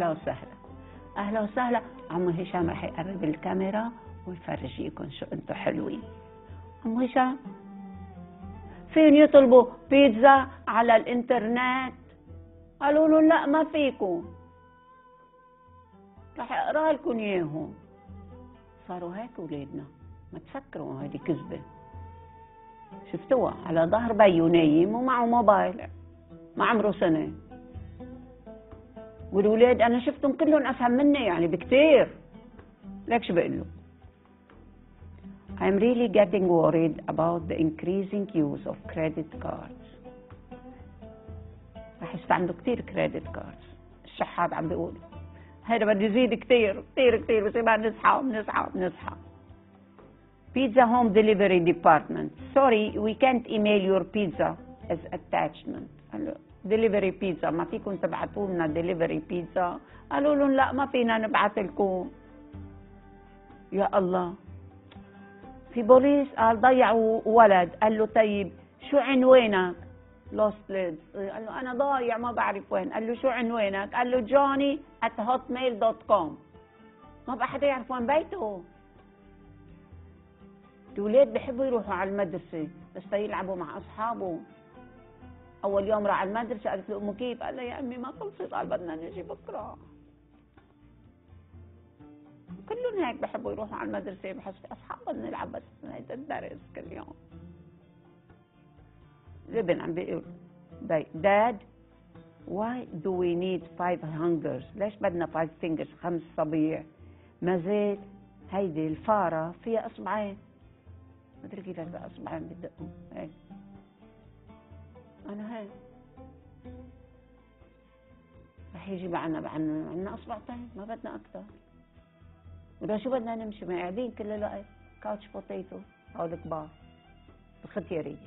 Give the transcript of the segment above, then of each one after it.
أهلا وسهلا أهلا وسهلا. عمو هشام رح يقرب الكاميرا ويفرجيكم شو أنتم حلوين. عمو هشام فين يطلبوا بيتزا على الإنترنت؟ قالوا له لا ما فيكم، رح أقرأ لكم إياهم. صاروا هيك ولادنا، ما تفكروا هذه كذبة. شفتوها على ظهر بيو نايم ومعه موبايل، ما عمره سنة. والولاد أنا شفتهم كلهم أفهم مني يعني بكتير. ليك شو بقول له؟ I'm really getting worried about the increasing use of credit cards. رح يستعملوا كتير credit cards. الشحات عم بيقول هذا بده يزيد كتير كتير كتير، بس ما بنصحى. Pizza home delivery department. Sorry, we can't email your pizza as attachment. delivery pizza ما فيكم تبعتوا لنا delivery pizza؟ قالوا لهم لا ما فينا نبعث لكم. يا الله. في بوليس قال ضيعوا ولد، قال له طيب شو عنوانك؟ lost leads. قال له أنا ضايع ما بعرف وين. قال له شو عنوانك؟ قال له johnny@hotmail.com. ما بقى حدا يعرف وين بيته. الولاد بحبوا يروحوا على المدرسة بس يلعبوا مع أصحابه. أول يوم راح على المدرسة قالت له أمه كيف؟ قال لها يا أمي ما خلصت، قال بدنا نجي بكرة. كلهم هيك بحبوا يروحوا على المدرسة بحس في أصحاب بدنا نلعب بس هيدا الدرس كل يوم. الابن عم بيقول Dad, why do we need 5 fingers؟ ليش بدنا 5 fingers 5 أصابع؟ ما زال هيدي الفارة فيها أصبعين. ما أدري كيف هيدا أصبعين بدقوا هيك. أنا هيك رح يجي عنا أصبعتين ما بدنا أكثر. وده شو بدنا نمشي ما قاعدين كل الوقت كاوتش بوتيتو هول الكبار بختيارية.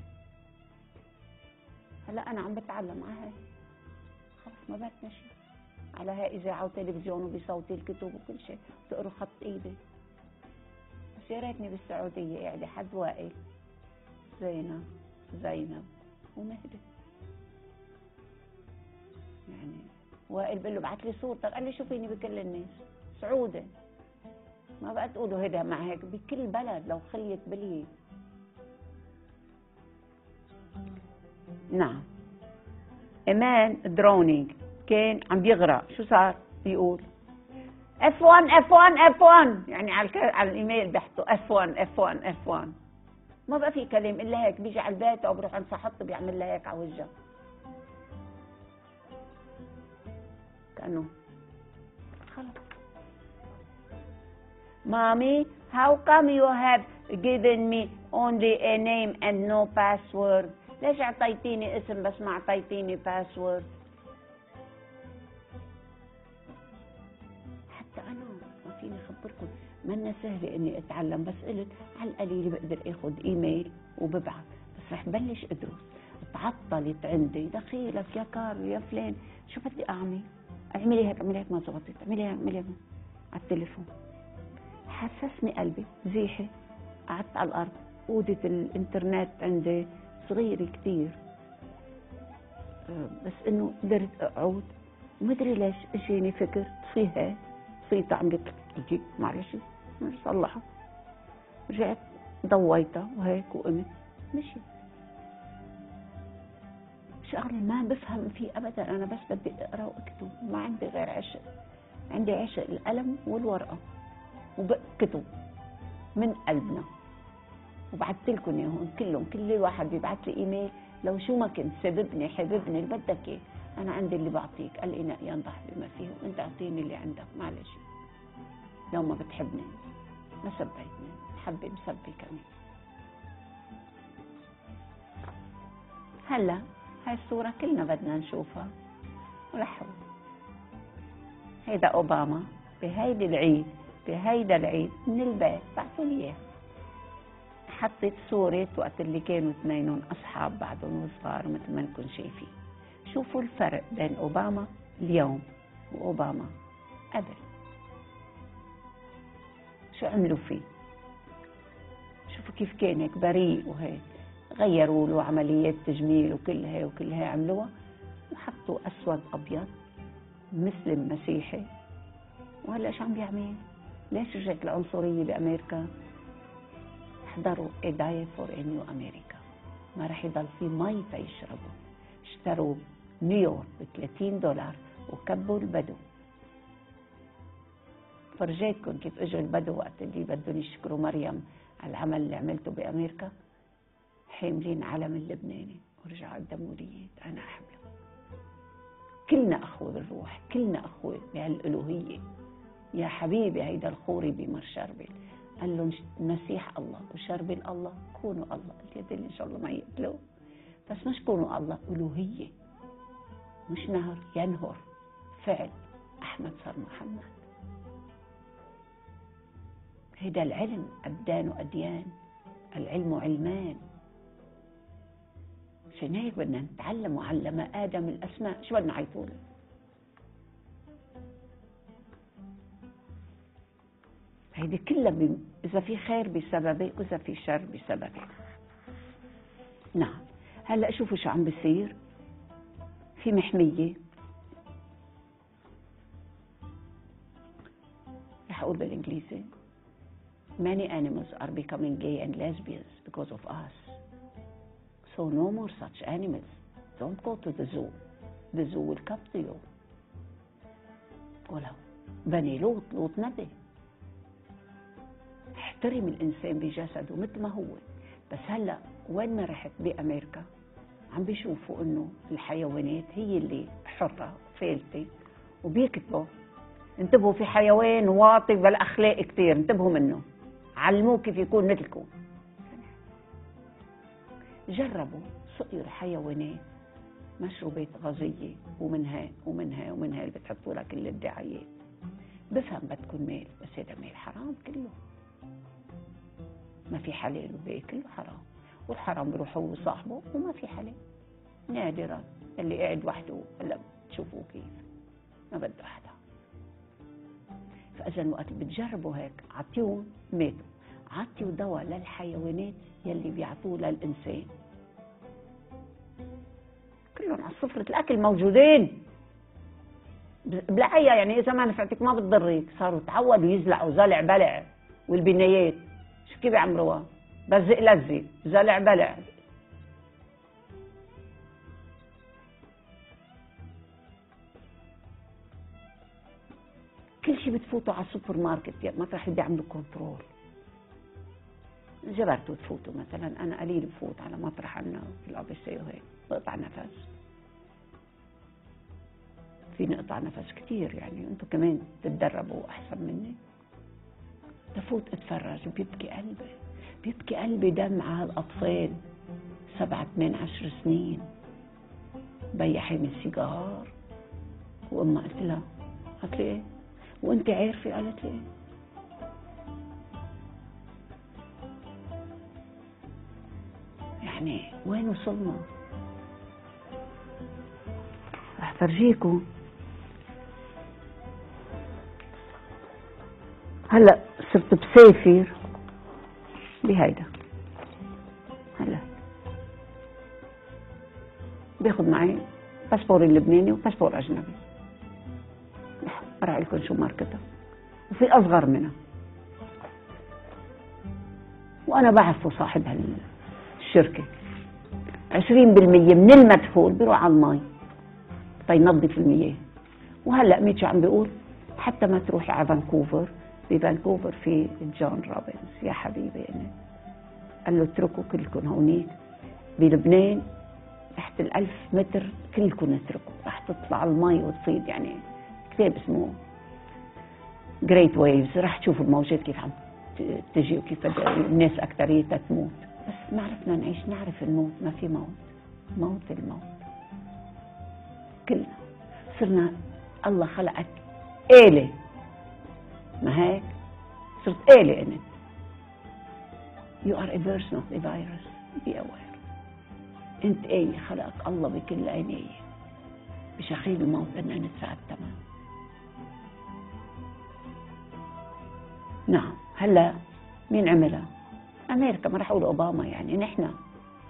هلا أنا عم بتعلم على هيك خلص ما بدنا شيء. على هاي إذاعة وتلفزيون وبصوتي الكتب وكل شيء بتقروا خط إيدي. بس يا ريتني بالسعودية قاعدة حد وائل زينب ومهدي. يعني وائل بقول له بعت لي صورتك، قال لي شو فيني بكل الناس سعودي. ما بقى تقولوا هيدا مع هيك بكل بلد لو خليت بلي. نعم إيمان درونينج كان عم بيغرق. شو صار؟ بيقول F1 يعني على الإيميل بيحطوا F1. ما بقى في كلام إلا هيك. بيجي على البيت أو بروح عند صاحبته بيعمل لها هيك على وجهه كأنه خلص. Mommy, how come you have given me only a name and no password؟ ليش اعطيتيني اسم بس ما اعطيتيني باسورد؟ حتى انا ما فيني اخبركم منا سهله اني اتعلم، بس قلت على القليل بقدر اخذ ايميل وببعث. بس رح بلش ادرس. تعطلت عندي دخيلك يا كارل يا فلان شو بدي اعمل؟ اعملي هيك ما زبطت، اعملي هيك على التليفون. حسسني قلبي زيحه. قعدت على الارض. اوضه الانترنت عندي صغيرة كتير بس انه قدرت اقعد. ومدري ليش اجيني فكر طفيها. طفيتها عملت تجي معلش صلحها. رجعت ضويتها وهيك وقمت مشي. شغلة ما بفهم فيه ابدا. انا بس بدي اقرا واكتب. ما عندي غير عشق. عندي عشق القلم والورقة وبكتب من قلبنا. وبعثت لكم اياهم كلهم. كل واحد بيبعث لي ايميل لو شو ما كنت سببني حببني اللي بدك اياه. انا عندي اللي بعطيك الاناء ينضح بما فيه وانت اعطيني اللي عندك. معلش لو ما بتحبني ما سبيتني حبي مسبي كمان. هلا هاي الصورة كلنا بدنا نشوفها. ولحظة هيدا اوباما بهيدا العيد من البيت بعثوا لي اياه. حطيت صورة وقت اللي كانوا اثنينهم أصحاب بعضهم وصغار مثل ما انكم شايفين. شوفوا الفرق بين أوباما اليوم وأوباما قبل. شو عملوا فيه؟ شوفوا كيف كان هيك بريء وهيك. غيروا له عمليات تجميل وكل هاي عملوها وحطوا أسود أبيض مسلم مسيحي، وهلا شو عم بيعمل؟ ليش رجعت العنصرية بأمريكا؟ احضروا A Diet for a New America، ما رح يضل في مي تيشربوا. اشتروا نيويورك ب$30 وكبوا البدو. فرجيتكم كيف اجوا البدو وقت اللي بدهم يشكروا مريم على العمل اللي عملته بأمريكا، حاملين علم اللبناني ورجعوا قدموا لي. أنا أحبهم. كلنا أخوة بالروح، كلنا أخوة بهالألوهية. يا حبيبي هيدا الخوري بمر شربل قال لهم المسيح الله وشربل الله، كونوا الله. اليدين إن شاء الله ما يقتلوا، بس مش كونوا الله، ألوهية مش نهر ينهر فعل. أحمد صار محمد. هيدا العلم أبدان وأديان، العلم علمان. عشان هيك بدنا نتعلم. وعلم آدم الأسماء. شو بدنا عيطول؟ هيدي كلها إذا في خير بسببه وإذا في شر بسببه. نعم. هلأ شوفوا شو عم بيصير. في محمية، رح أقول بالإنجليزي many animals are becoming gay and lesbians because of us. So no more such animals. Don't go to the zoo. The zoo will come to you. ولو بني لوط نبي. احترم الإنسان بجسده مثل ما هو. بس هلأ وين ما رحت بأمريكا عم بيشوفوا إنه الحيوانات هي اللي حرة فالتة، وبيكتبوا انتبهوا في حيوان واطي بالأخلاق كتير، انتبهوا منه، علموه كيف يكون مثلكم. جربوا سقيوا الحيوانات مشروبات غازية ومنها ومنها ومنها اللي بتحطوا لها كل الدعايات. بفهم بدكم مال، بس هذا مال حرام كله. ما في حلال وباقي كله حرام، والحرام بيروح هو وصاحبه وما في حلال. نادرا اللي قاعد وحده هلا بتشوفوه كيف ما بده حدا. فإذا وقت بتجربوا هيك عطيهم ماتوا، عطيوا دواء للحيوانات يلي بيعطوه للإنسان. كلهم على سفرة الأكل موجودين. بلاقيها يعني إذا ما نفعتك ما بتضرك. صاروا تعودوا يزلعوا زلع بلع، والبنايات شو كيف بيعملوها؟ بزق لزق زلع بلع. كل شيء بتفوتوا على السوبر ماركت مطرح بيعملوا كنترول. جبرتوا تفوتوا مثلا، انا قليل بفوت على مطرح عنا في الابيسي وهيك بقطع نفس. فيني اقطع نفس كثير يعني، انتم كمان تتدربوا احسن مني. بفوت اتفرج وبيبكي قلبي، بيبكي قلبي دمع هالاطفال 7 8 10 سنين. بي حامل سيجار، وامها قلت لها، قالت لي ايه؟ وانت عارفه؟ قالت لي ايه؟ يعني وين وصلنا؟ رح فرجيكم. هلا صرت بسافر بهيدا. هلا باخذ معي باسبور اللبناني وباسبور اجنبي. ارى لكم شو ماركتها، وفي اصغر منها، وانا بعرفه صاحب هالشركه. 20% من المدخول بيروح على المي تينظف المياه. وهلا مين شو عم بيقول؟ حتى ما تروحي على فانكوفر، بفانكوفر في جون روبنز. يا حبيبي أنا قال له اتركوا كلكم هونيك بلبنان تحت 1000 متر، كلكم اتركوا، رح تطلع المي وتصيد. يعني كتاب اسمه جريت ويفز، رح تشوفوا الموجات كيف عم تجي وكيف الناس أكتريتها تموت. بس ما عرفنا نعيش، نعرف الموت. ما في موت، موت الموت كلنا. صرنا الله خلقك آلة، ما هيك؟ صرت آلة أنت. You are a person not a virus. Be aware. أنت آلة خلقك الله بكل عناية. بشخيل الموت بدنا ندفع الثمن. نعم. هلا مين عملها؟ أمريكا. ما رح أقول أوباما، يعني نحن.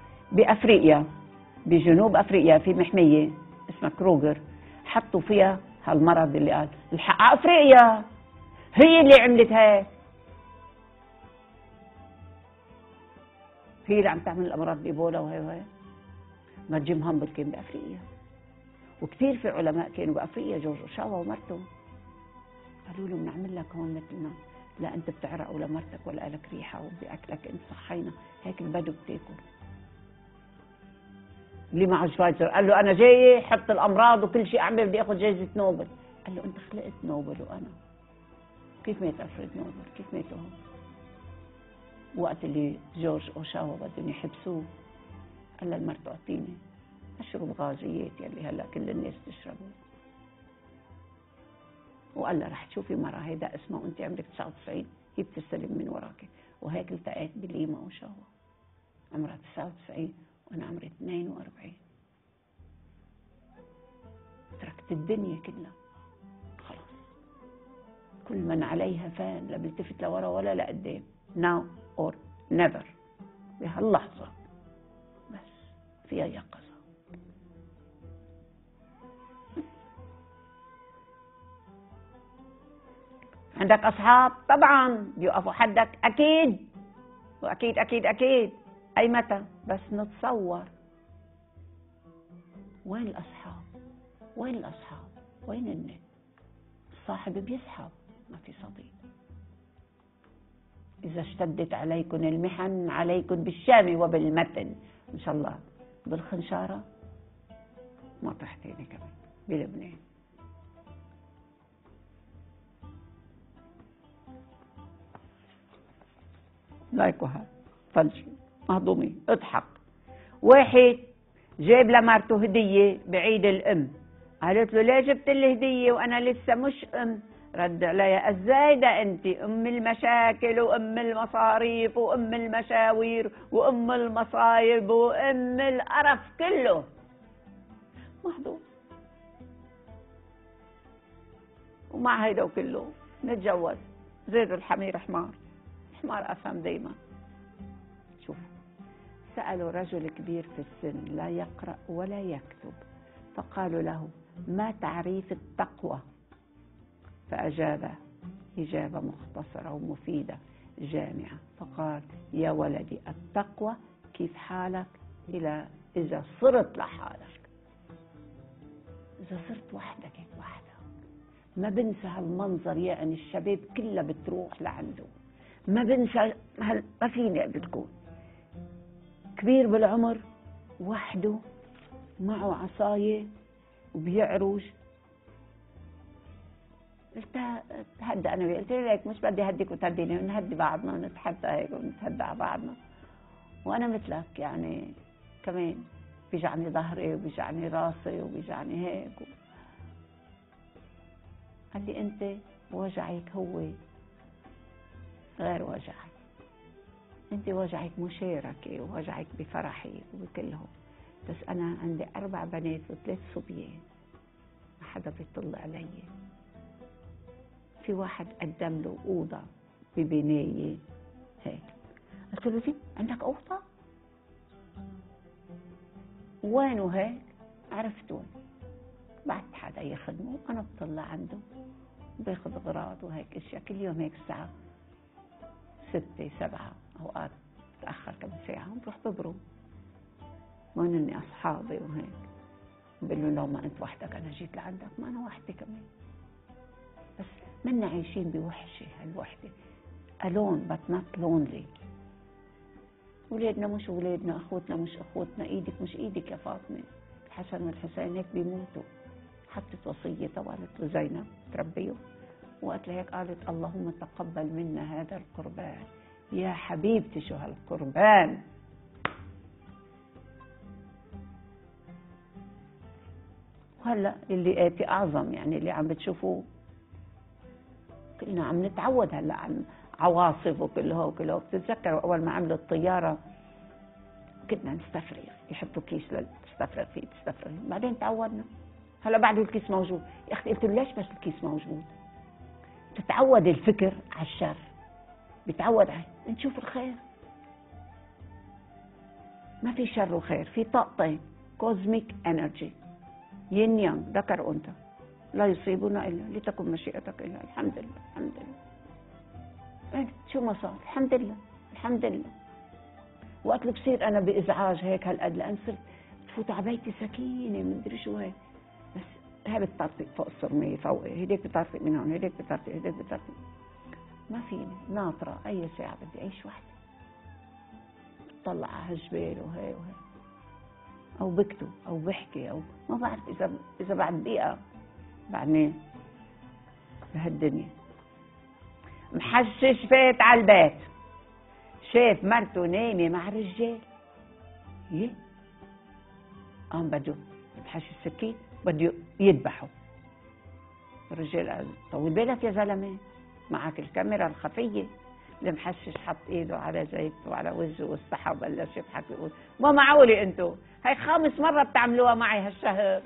بأفريقيا، بجنوب أفريقيا في محمية اسمها كروغر، حطوا فيها هالمرض اللي قال الحق افريقيا هي اللي عملت هيك، هي اللي عم تعمل الامراض الايبولا وهي ما جيم هامبل كان بافريقيا، وكثير في علماء كانوا بافريقيا، جورج اوشاوا ومرته قالوا له بنعمل لك هون مثلنا، لا انت بتعرق ولا مرتك ولا لك ريحه وباكلك انت صحينا، هيك البدو بتاكل. اللي معه شفايزر قال له انا جاي حط الامراض وكل شيء اعمل بدي اخذ جائزه نوبل، قال له انت خلقت نوبل وانا كيف مات الفريد نوبل؟ كيف ماتوا هون؟ وقت اللي جورج اوشاوا بدهم يحبسوه قال لمرته اعطيني اشرب غازيات يلي هلا كل الناس تشربه، وقال لها رح تشوفي مرة هيدا اسمها وانت عمرك 99 هي بتستلم من وراكي، وهيك التقيت بليما اوشاوا عمرها 99 وانا عمري 42. تركت الدنيا كلها خلاص، كل من عليها فان، لا بلتفت لورا ولا لقدام، now or never، بهاللحظة بس فيها يقظة. عندك أصحاب طبعا بيوقفوا حدك أكيد، وأكيد أكيد أكيد. أي متى بس نتصور وين الأصحاب؟ وين الأصحاب؟ وين النت؟ الصاحب بيسحب، ما في صديق. إذا اشتدت عليكم المحن عليكم بالشام وبالمتن، إن شاء الله بالخنشارة ما تحتيني كمان بلبنان. لايك وهاد طنشي مهضومي اضحك. واحد جاب لمرته هدية بعيد الأم، قالت له ليه جبت لي هدية وأنا لسه مش أم؟ رد عليها ازاي ده انت ام المشاكل وام المصاريف وام المشاوير وام المصايب وام القرف كله. محظوظ. ومع هيدا وكله نتجوز، زيدوا الحمير حمار، حمار افهم دايما. شوف، سألوا رجل كبير في السن لا يقرأ ولا يكتب، فقالوا له ما تعريف التقوى؟ فأجاب إجابة مختصرة ومفيدة جامعة، فقال يا ولدي التقوى كيف حالك إذا صرت لحالك، إذا صرت وحدك هيك وحدك. ما بنسى هالمنظر، يعني الشباب كلها بتروح لعنده، ما بنسى ما فيني بتكون كبير بالعمر وحده معه عصاية وبيعرج. قلت تهدى انا، قلت لك مش بدي اهديك وتهديني، نهدي بعضنا ونتحدى هيك ونتهدى على بعضنا. وانا مثلك يعني كمان بيجعني ظهري وبيجعني راسي وبيجعني هيك قال لي انت وجعك هو غير وجعي، انت وجعك مشاركه ووجعك بفرحي وبكلهم، بس انا عندي 4 بنات و3 صبيان ما حدا بيطل علي. في واحد قدم له اوضه ببنايه هيك، قلت له في عندك اوضه؟ وينه هيك؟ عرفت وين، بعت حدا يخدمه، انا بطلع عنده باخذ اغراض وهيك اشياء كل يوم هيك الساعه 6 7 اوقات بتاخر كم ساعه بروح ببرم. وين اني اصحابي وهيك بقول له لو ما انت وحدك انا جيت لعندك، ما انا وحدي كمان، بس منا عايشين بوحشه، هالوحده alone but not lonely. ولادنا مش ولادنا، اخوتنا مش اخوتنا، ايدك مش ايدك يا فاطمه. الحسن والحسين هيك بيموتوا. حطت وصيه طوالت له زينب تربيه، وقت لهيك قالت اللهم تقبل منا هذا القربان. يا حبيبتي شو هالقربان. وهلا اللي آتي اعظم، يعني اللي عم بتشوفوه كلنا عم نتعود هلا عن عواصف وكله وكله. بتتذكروا اول ما عملوا الطياره كنا نستفرغ، يحطوا كيس تستفرغ فيه تستفرغ، بعدين تعودنا. هلا بعد الكيس موجود. يا اختي قلت له ليش بس الكيس موجود؟ تتعود الفكر على الشر، بتعود على نشوف الخير. ما في شر وخير، في طاقتين كوزميك انرجي، يين يانغ، ذكر وانثى. لا يصيبنا إلا لتكن مشيئتك إلا. الحمد لله الحمد لله. شو ما صار الحمد لله الحمد لله. وقت اللي بصير أنا بإزعاج هيك هالقد، لأن صرت تفوت على بيتي سكينة مدري شو هيك، بس هاي بتطرطق فوق الصرمية فوقي، هيديك بتطرطق من هون، هيديك بتطرطق، هيديك بتطرطق، ما فيني ناطرة أي ساعة بدي أعيش وحدي، بطلع على هالجبال وهي وهي، أو بكتب أو بحكي أو ما بعرف إذا بعد دقيقة بعدين بهالدنيا. محشش فات على البيت، شاف مرته نايمة مع الرجال، قام بده بحش السكين بده يذبحه. الرجال قال طول بالك يا زلمة، معك الكاميرا الخفية. المحشش حط ايده على جيبته وعلى وجهه واستحى وبلش يضحك ويقول ما معقولة انتو، هي 5 مرة بتعملوها معي هالشهر،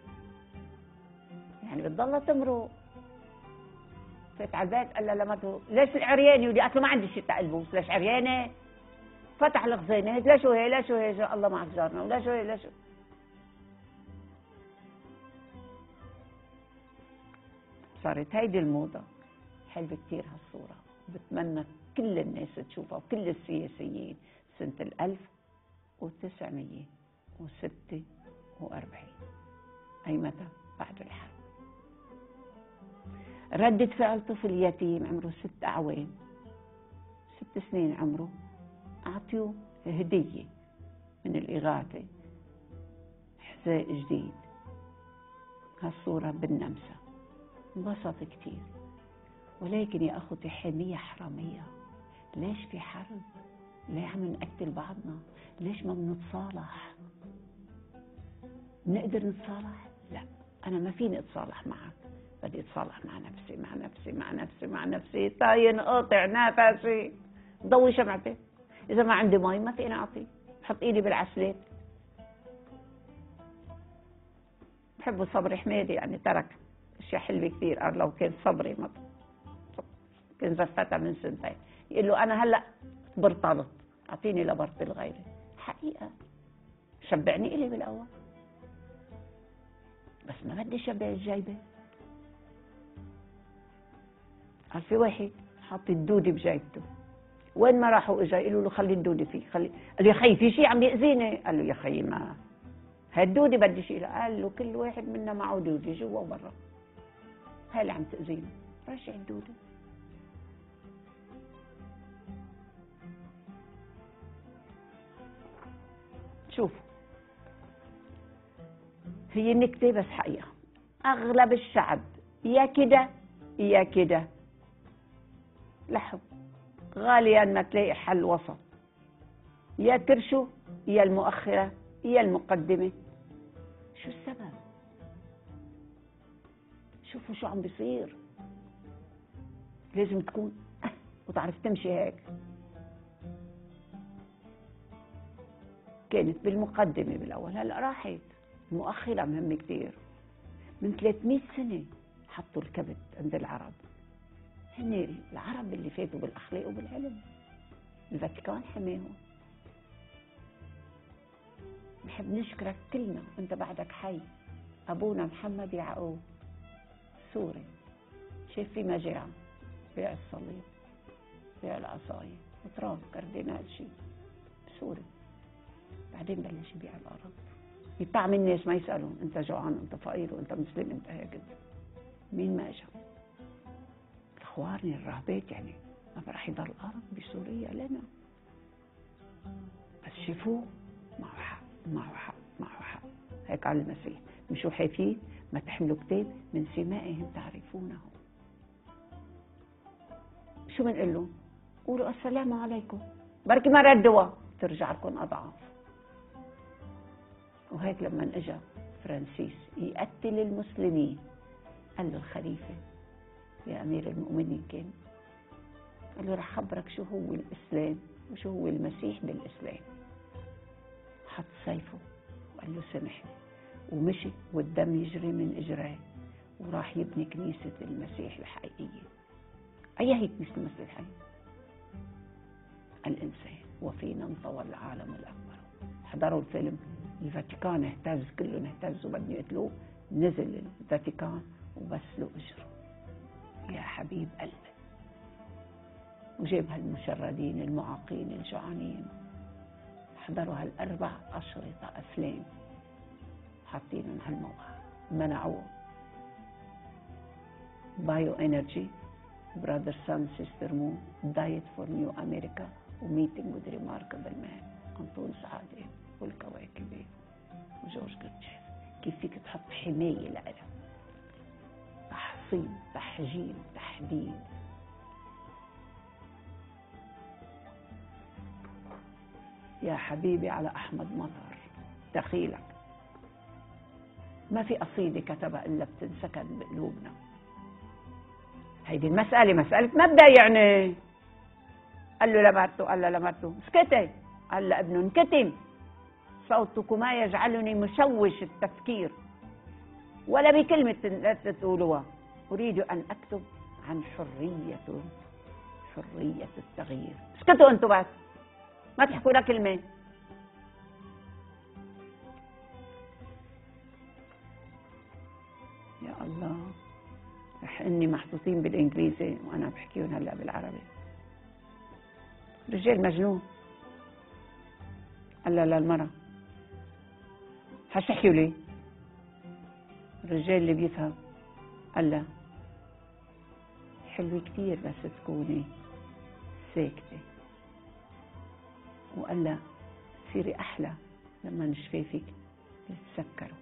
يعني بتضلها تمرق. فات على البيت قال لها لمرته ليش العريانة؟ ودي قالت له ما عندي شيء تقلبوس، ليش عريانة؟ فتح الخزينة، لا شو هي لا شو هي، الله معك جارنا، ولا شو هي لا شو. صارت هيدي الموضة. حلوة كتير هالصورة، بتمنى كل الناس تشوفها وكل السياسيين. سنة 1946، أي متى؟ بعد الحرب. ردة فعل طفل يتيم عمره 6 أعوام، 6 سنين عمره، أعطيه هدية من الإغاثة حذاء جديد. هالصورة بالنمسا، انبسط كتير. ولكن يا أخوتي حمية حرامية، ليش في حرب؟ ليه عم نقتل بعضنا؟ ليش ما بنتصالح؟ بنقدر نتصالح؟ لا، أنا ما فيني أتصالح معك، بدي أتصالح مع نفسي مع نفسي مع نفسي مع نفسي. ينقطع نفسي، ضوي شمعتي. إذا ما عندي مي ما فيني أعطي، بحط إيدي بالعسلات. بحبه صبري حميدي، يعني ترك أشياء حلوة كثير. قال لو كان صبري ما كان زفتها من 2 سنين، يقول له أنا هلأ برطلت، أعطيني لبرطل غيري. حقيقة شبعني إلي بالأول، بس ما بدي شبع الجيبة. قال في واحد حاط الدودة بجيبته، وين ما راحوا اجا يقولوا له خلي الدودة فيه، خلي. قال له يا خيي في شيء عم يأذيني. قال له يا خيي ما هالدودة بدي شيلها. قال له كل واحد منا معه دودة جوا وبرا، هاي اللي عم تأذيني، رجع الدودة. شوفوا، هي نكتة بس حقيقة. أغلب الشعب يا كده يا كده، لحم غاليا ما تلاقي حل وسط، يا كرشو يا المؤخرة يا المقدمة. شو السبب؟ شوفوا شو عم بيصير. لازم تكون وتعرف تمشي هيك. كانت بالمقدمة بالأول، هلأ راحت. المؤخرة مهمة كتير. من 300 سنة حطوا الكبت عند العرب. هن العرب اللي فاتوا بالأخلاق وبالعلم، الفاتيكان حماهم. نحب نشكرك كلنا، أنت بعدك حي. أبونا محمد يعقوب سوري، شاف في مجاعة، بيع الصليب، بيع العصاية، وتراب كاردينال شيء سوري. بعدين بلش يبيع الأرض، يطعم الناس ما يسألون أنت جوعان أنت فقير وأنت مسلم أنت هيك. مين ما إجا؟ الأخوارني الراهبات، يعني ما راح يضل أرض بسوريا لنا. بس شوفوه معه حق معه حق معه حق. هيك قال المسيح مشوا حافين ما تحملوا كتاب من سمائهم تعرفونه. شو بنقول له؟ قولوا السلام عليكم، بركي ما ردوا ترجع لكم أضعاف. وهيك لما اجى فرانسيس يقتل المسلمين، قال له الخليفة يا أمير المؤمنين كان، قال له رح خبرك شو هو الإسلام وشو هو المسيح بالإسلام. حط سيفه وقال له سامحني، ومشي والدم يجري من إجريه، وراح يبني كنيسة المسيح الحقيقية. أي هي كنيسة المسيح الحقيقية؟ الإنسان وفينا انطوى العالم الأكبر. حضروا الفيلم، الفاتيكان اهتز، كلهم اهتزوا بدهم يقتلوه. نزل الفاتيكان وبس له أجره يا حبيب قلبي. وجيب هالمشردين المعاقين الجوعانين، حضروا هال4 أشرطة أفلام حاطينهم هالموقع، منعوه. بايو انرجي، براذر سان سيستر مون، دايت فور نيو امريكا، وميتنج وذ ريماركبل مان، أنطون سعادة والكواكبي وجورج جوتشيف. كيف فيك تحط حماية لها، تحصين، تحجيم، تحديد. يا حبيبي على أحمد مطر، دخيلك ما في قصيدة كتبها إلا بتنسكن بقلوبنا. هيدي المسألة مسألة مبدأ يعني. قال له لمرته، قال له لمرته اسكتي، قال له ابنه انكتم، صوتك ما يجعلني مشوش التفكير ولا بكلمة لا تقولوها. أريد أن أكتب عن حرية التغيير. اسكتوا أنتوا بس، ما تحكوا لها كلمة. يا الله، رح إني محطوطين بالإنجليزي وأنا بحكيهم هلا بالعربي. رجال مجنون قال للمرأة هشحكيوا لي. الرجال اللي بيفهم قال لها حلوة كتير بس تكوني ساكتة، وقال لها تصيري أحلى لما شفافك يتسكروا.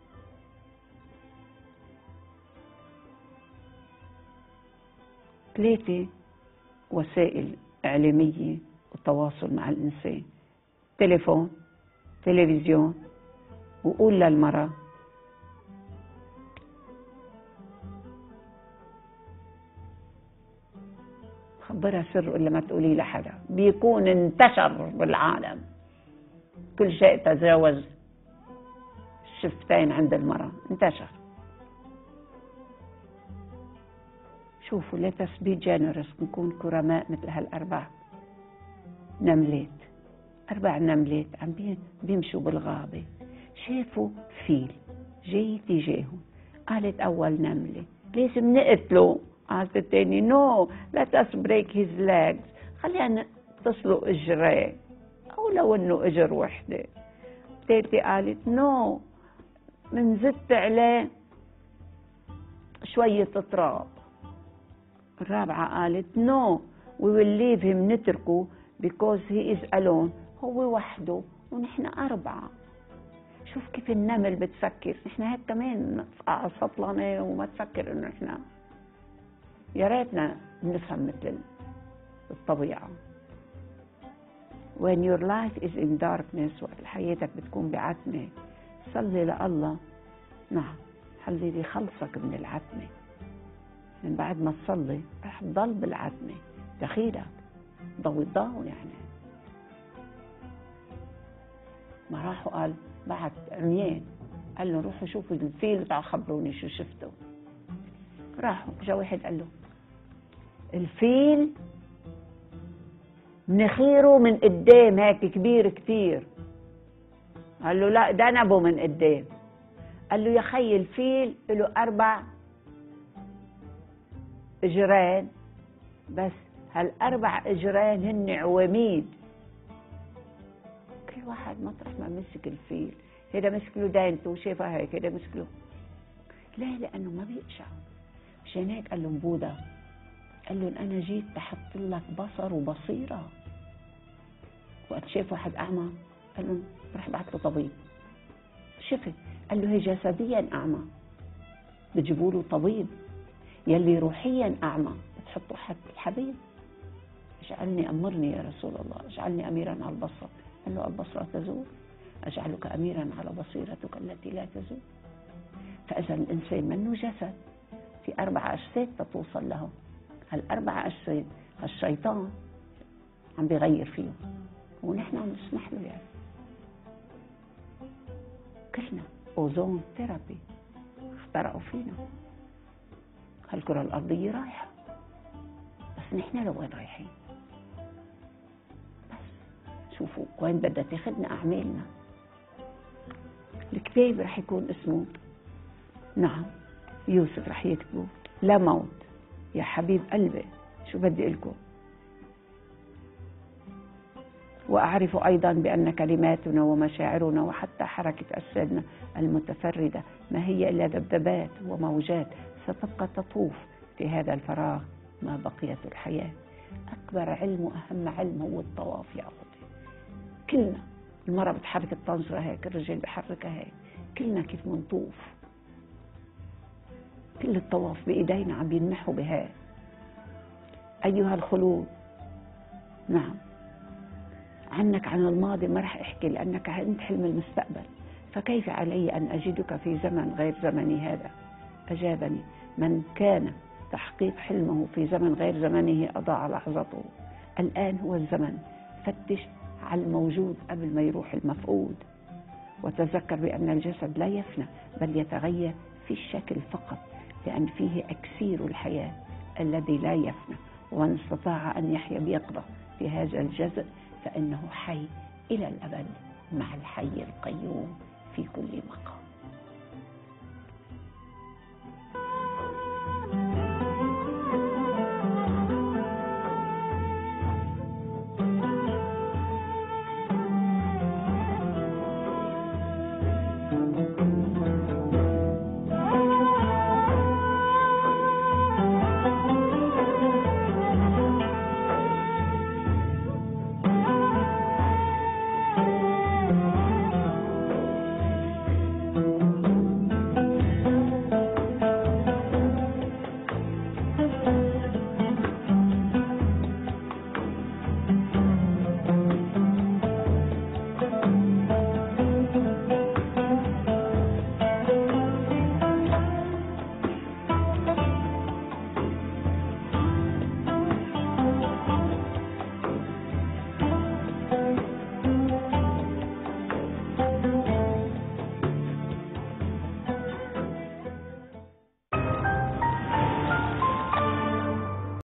ثلاثة وسائل إعلامية والتواصل مع الإنسان: تليفون، تلفزيون، وقول للمرأة خبرها سر إلا ما تقولي لحدا. بيكون انتشر بالعالم كل شيء تجاوز الشفتين عند المرأة، انتشر. شوفوا let us be generous، نكون كرماء مثل هال4 نملات. 4 نملات عم بيمشوا بالغابة، شافوا فيل جاي تجاههم. قالت أول نملة لازم نقتله. قالت الثاني no let us break his legs، خلينا نتصلوا إجريه أو لو إنه إجر وحدة. الثالثة قالت no منزت عليه شوية تراب. الرابعة قالت no we will leave him، نتركه because he is alone، هو وحده ونحن 4. شوف كيف النمل بتفكر. نحن هيك كمان سطلانة وما تفكر إنه نحن يا ريتنا نفهم مثل الطبيعة. when your life is in darkness، وقت حياتك بتكون بعتمة، صلي لله نعم خلي يخلصك من العتمة. من بعد ما تصلي رح تضل بالعتمة، دخيلك ضوي يعني. ما راحوا قال بعت عميان، قال له روحوا شوفوا الفيل وتعالوا خبروني شو شفتوا. راحوا جا واحد قال له الفيل مناخيره من قدام هيك كبير كتير. قال له لا دنبه من قدام. قال له يا خي الفيل له 4 إجرين بس، هال4 إجرين هن عواميد. كل واحد مطرح ما مسك الفيل، هذا مسك له داينته شايفها هيك، هذا مسك له. ليه؟ لأنه ما بيقشع. مشان هيك قال لهم بوذا، قال لهم أنا جيت تحط لك بصر وبصيرة. وقت شاف واحد أعمى قال لهم رح بعت له طبيب. شفت؟ قال له هي جسديا أعمى بتجيبوا له طبيب، يلي روحيا أعمى بتحطوا حد الحبيب. اجعلني أمرني يا رسول الله، اجعلني أميرا على البصر. قال له البصرة تزول، أجعلك أميرا على بصيرتك التي لا تزول. فإذا الإنسان منه جسد، في 4 أجساد تتوصل له. هال4 أجساد الشيطان عم بيغير فيه ونحن عم نسمح له. يعني كلنا أوزون ثيرابي اخترعوا فينا. هالكرة الأرضية رايحة، بس نحن لوين رايحين؟ بس شوفوا وين بدها تاخذنا أعمالنا. الكتاب رح يكون اسمه نعم يوسف رح يكتبوا لا موت. يا حبيب قلبي شو بدي لكم. وأعرف أيضا بأن كلماتنا ومشاعرنا وحتى حركة أجسادنا المتفردة ما هي إلا ذبذبات وموجات ستبقى تطوف في هذا الفراغ ما بقيت الحياة. أكبر علم وأهم علم هو الطواف يا أخوتي. كلنا، المرأة بتحرك الطنجرة هيك، الرجال بحركها هيك، كلنا كيف منطوف. كل الطواف بإيدينا عم ينمحوا بهاي. أيها الخلود، نعم عنك عن الماضي ما رح أحكي لأنك أنت حلم المستقبل، فكيف علي أن أجدك في زمن غير زمني هذا؟ أجابني من كان تحقيق حلمه في زمن غير زمنه أضاع لحظته. الآن هو الزمن، فتش على الموجود قبل ما يروح المفقود. وتذكر بأن الجسد لا يفنى بل يتغير في الشكل فقط، لأن فيه أكسير الحياة الذي لا يفنى. ومن استطاع أن يحيا بيقظة في هذا الجزء فإنه حي إلى الأبد مع الحي القيوم في كل مقام.